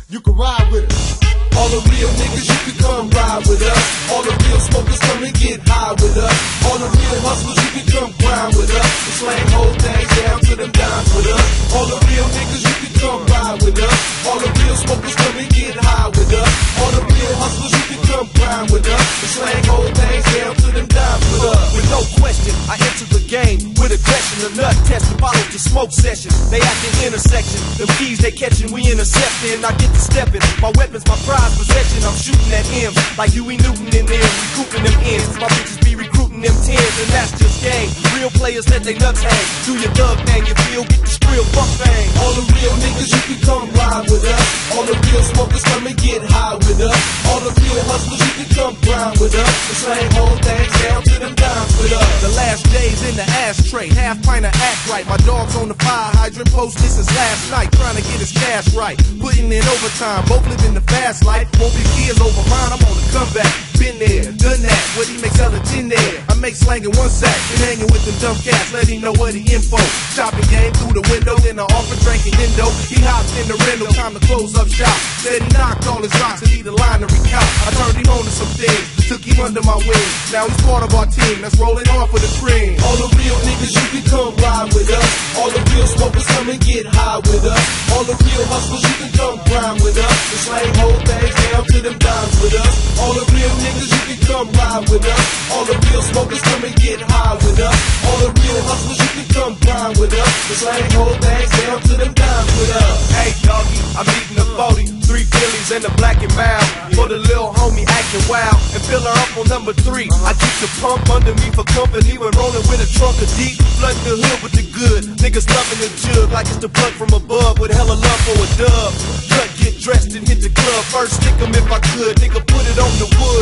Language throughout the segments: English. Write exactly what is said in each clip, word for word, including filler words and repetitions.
you can ride with us. All the real niggas, you can come ride with us. All the real smokers, come and get high with us. All the real hustlers, you can come grind with us. The slang whole things down to them dimes with us. All the real niggas, you can come ride with us. All the real smokers, come and get high with us. All the real hustlers, you can come grind with us. The slang whole things down to them dimes with us. With no question, I enter the game with aggression. The nut test follows the smoke session. They at the intersection. Them keys they catching, we intercepting. I get to stepping. My weapons, my prize possession. I'm shooting at him like Huey Newton in them, recouping them ends. My bitches be recruiting them tens, and that's just game. Real players let they nuts hang. Do your thug thing, you feel, get the skrill, fuck bang. All the real niggas, you can come ride with us. All the real smokers, come and get high with us. All the real hustlers, you can come grind with us. The same whole things down to them dimes with us. The last days in the ashtray, half pint of act right. My dog's on the fire hydrant, post this is last night, trying to get his cash right. Putting in overtime, both living the fast life. Won't be years over mine, I'm on the comeback. Been there, done that, what he makes hella tin there. I make slang in one sack, been hanging with them dumb cats, let him know what he info. Shopping game through the window, then I offer drinking Indo. He hopped in the rental, time to close up shop. Said he knocked all his rocks and need a line to recount. I turned him on to some things, took him under my wing. Now he's part of our team, that's rolling on for the cream. All the real niggas, you can come ride with us. All the real smokers, come and get high with us. All the real hustlers, you can come grind with us. The slang whole things down to them dimes with us. All the real niggas, you can come ride with us. All the real smokers, come and get high with us. All the real hustlers, you can come grind with us. The slang whole things down to them dimes with us. Hey doggy, I'm eating a forty, three Phillies and a black and mild. For the little homie acting wild, and fill her up on number three. I keep the pump under me for company when rolling with a trunk of deep. Flooding the hood with the good, niggas loving the jug like it's the plug from above with hella love for a dub. Cut, get dressed and hit the club. First stick 'em if I could, nigga put it on the wood.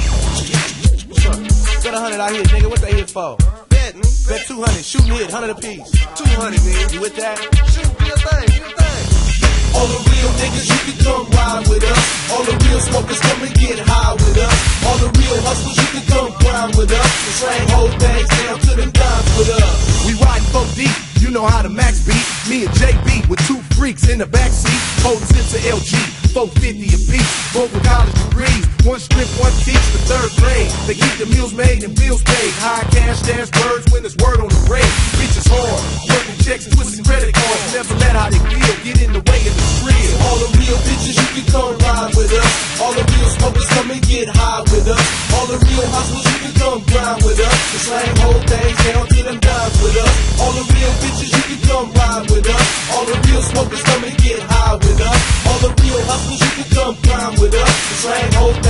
Got a hundred out here, nigga. What they here for? Bet, nigga. Bet two hundred. Shoot and hit, hundred apiece. Two hundred, nigga. You with that? Shoot, do your thing, do your thing. All the real niggas, you can come ride with us. All the real smokers, come and get high with us. All the real hustlers, you can come grind with us. The slang whole things down to them dimes with us. We riding four deep, you know how the max beat. Me and J B with two freaks in the backseat, holding six of L G, four fifty apiece. Both with college degrees, one strip, one teach the third grade. They keep the meals made and bills paid. High cash, dash birds when there's word on the raid. Bitches hard, working checks and twisting credit cards. Never let how they feel get in the way of the skrill. All the real bitches, you can come ride with us. All the real smokers, come and get high with us. All the real hustlers, you can come grind with us. The slang whole things down to them dimes with us. All the real bitches, you can come ride with us. All the real smokers, come and get high with us. All the real hustlers, you can come grind with us. The slang whole